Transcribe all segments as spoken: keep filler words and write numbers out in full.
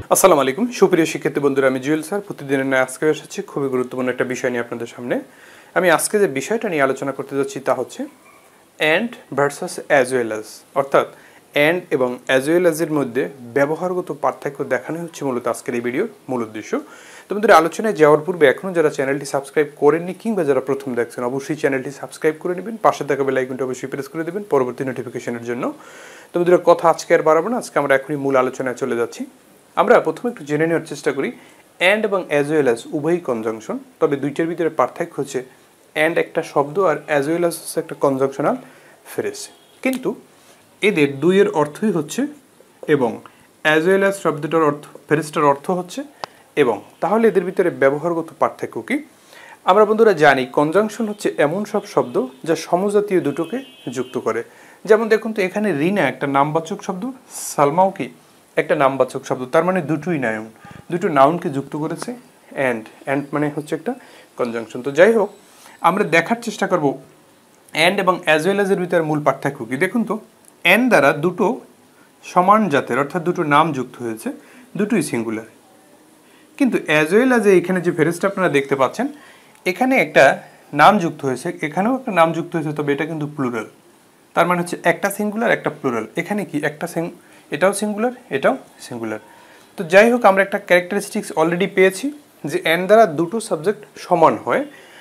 আসসালামু আলাইকুম সুপ্রিয় শিক্ষার্থী বন্ধুরা, আমি জুয়েল স্যার প্রতিদিনের ন্যায় আজকে এসেছি খুবই গুরুত্বপূর্ণ একটা বিষয় নিয়ে আপনাদের সামনে। আমি আজকে যে বিষয়টা নিয়ে আলোচনা করতে যাচ্ছি তা হচ্ছে and versus as well as, অর্থাৎ অ্যান্ড এবং অ্যাজ ওয়েল অ্যাজের মধ্যে ব্যবহারগত পার্থক্য দেখানো হচ্ছে মূলত আজকের এই ভিডিওর মূল উদ্দেশ্য। তো বন্ধুরা, আলোচনায় যাওয়ার পূর্বে এখনও যারা চ্যানেলটি সাবস্ক্রাইব করেননি কিংবা যারা প্রথম দেখছেন অবশ্যই চ্যানেলটি সাবস্ক্রাইব করে নেবেন, পাশে থাকা বেল আইকনটি অবশ্যই প্রেস করে দেবেন পরবর্তী নোটিফিকেশনের জন্য। তো বন্ধুরা, কথা আজকে আর বাড়াবো না, আজকে আমরা এখনই মূল আলোচনায় চলে যাচ্ছি। আমরা প্রথমে একটু জেনে নেওয়ার চেষ্টা করি অ্যান্ড এবং অ্যাজ ওয়েল অ্যাজ উভয়ই কনজাংশন, তবে দুইটার ভিতরে পার্থক্য হচ্ছে অ্যান্ড একটা শব্দ আর অ্যাজ ওয়েল অ্যাজ হচ্ছে একটা কনজাংশনাল ফ্রেজ, কিন্তু এদের দুইয়ের অর্থই হচ্ছে এবং, অ্যাজ ওয়েল অ্যাজ শব্দটার অর্থ ফ্রেজটার অর্থ হচ্ছে এবং। তাহলে এদের ভিতরে ব্যবহারগত পার্থক্য কি? আমরা বন্ধুরা জানি কনজাংশন হচ্ছে এমন সব শব্দ যা সমজাতীয় দুটোকে যুক্ত করে। যেমন দেখুন তো, এখানে রিনা একটা নামবাচক শব্দ, সালমাও কি একটা নামবাচক শব্দ, তার মানে দুটোই নাউন, দুটো নাউনকে যুক্ত করেছে অ্যান্ড, অ্যান্ড মানে হচ্ছে একটা কনজাংশন। তো যাই হোক, আমরা দেখার চেষ্টা করব অ্যান্ড এবং অ্যাজ ওয়েল অ্যাজের ভিতরে মূল পার্থক্য কি। দেখুন তো, অ্যান্ড দ্বারা দুটো সমান জাতের অর্থাৎ দুটো নাম যুক্ত হয়েছে, দুটোই সিঙ্গুলার, কিন্তু অ্যাজ ওয়েল অ্যাজে এখানে যে ফ্রেজটা আপনারা দেখতে পাচ্ছেন এখানে একটা নাম যুক্ত হয়েছে, এখানেও একটা নাম যুক্ত হয়েছে, তবে এটা কিন্তু প্লুরাল, তার মানে হচ্ছে একটা সিঙ্গুলার একটা প্লুরাল। এখানে কি একটা সিং এটাও সিঙ্গুলার এটাও সিঙ্গুলার। তো যাই হোক, আমরা একটা ক্যারেক্টারিস্টিক্স অলরেডি পেয়েছি যে অ্যান্ড দ্বারা দুটো সাবজেক্ট সমান হয়,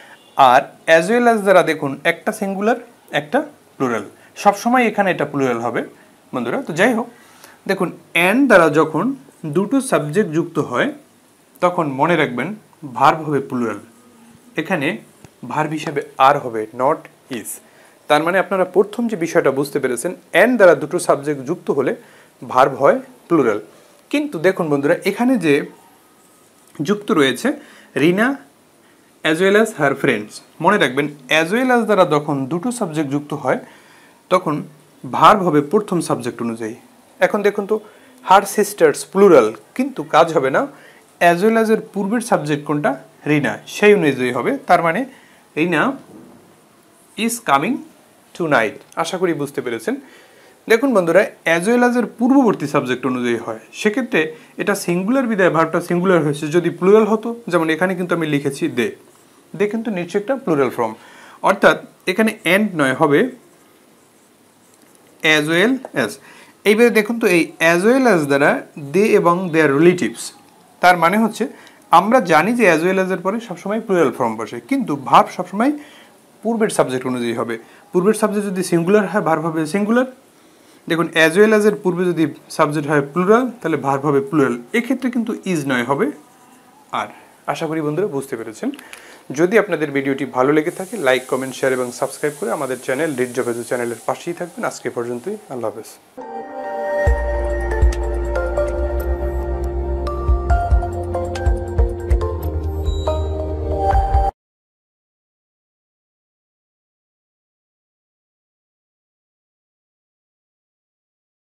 আর অ্যাজ ওয়েল অ্যাজ দ্বারা দেখুন একটা সিঙ্গুলার একটা প্লুরাল, সবসময় এখানে এটা প্লুরাল হবে বন্ধুরা। তো যাই হোক, দেখুন অ্যান্ড দ্বারা যখন দুটো সাবজেক্ট যুক্ত হয় তখন মনে রাখবেন ভার্ব হবে প্লুরাল, এখানে ভার্ব হিসেবে আর হবে নট ইজ। তার মানে আপনারা প্রথম যে বিষয়টা বুঝতে পেরেছেন, অ্যান্ড দ্বারা দুটো সাবজেক্ট যুক্ত হলে ভার্ব হয় প্লুরাল। কিন্তু দেখুন বন্ধুরা, এখানে যে যুক্ত রয়েছে Rina as well as her friends, মনে রাখবেন অ্যাজ ওয়েল অ্যাজ দ্বারা যখন দুটো সাবজেক্ট যুক্ত হয় তখন ভার্ব হবে প্রথম সাবজেক্ট অনুযায়ী। এখন দেখুন তো, হার সিস্টার্স প্লুরাল, কিন্তু কাজ হবে না, অ্যাজ ওয়েল অ্যাজের পূর্বের সাবজেক্ট কোনটা রিনা, সেই অনুযায়ী হবে। তার মানে Rina is coming tonight. আশা করি বুঝতে পেরেছেন। দেখুন বন্ধুরা, অ্যাজ ওয়েল অ্যাজের পূর্ববর্তী সাবজেক্ট অনুযায়ী হয়, সেক্ষেত্রে এটা সিঙ্গুলার বিদায় ভার্বটা সিঙ্গুলার হয়েছে। যদি প্লুরাল হতো, যেমন এখানে কিন্তু আমি লিখেছি দে, দে কিন্তু নিশ্চয়ই একটা প্লুরাল ফর্ম, অর্থাৎ এখানে অ্যান্ড নয়, হবে অ্যাজ ওয়েল অ্যাজ। এইবারে দেখুন তো, এই অ্যাজ ওয়েল অ্যাজ দ্বারা দে এবং দেয়ার রিলেটিভস, তার মানে হচ্ছে আমরা জানি যে অ্যাজ ওয়েল অ্যাজের পরে সবসময় প্লুরাল ফর্ম বসে, কিন্তু ভার্ব সবসময় পূর্বের সাবজেক্ট অনুযায়ী হবে। পূর্বের সাবজেক্ট যদি সিঙ্গুলার হয় ভার্ব হবে সিঙ্গুলার। দেখুন অ্যাজ ওয়েল অ্যাজের পূর্বে যদি সাবজেক্ট হয় প্লুরাল, তাহলে ভার্ব হবে প্লুরাল, এক্ষেত্রে কিন্তু ইজ নয়, হবে আর। আশা করি বন্ধুরা বুঝতে পেরেছেন। যদি আপনাদের ভিডিওটি ভালো লেগে থাকে, লাইক কমেন্ট শেয়ার এবং সাবস্ক্রাইব করে আমাদের চ্যানেল রিড জব চ্যানেলের পাশেই থাকবেন। আজকে পর্যন্তই, আল্লাহ হাফেজ।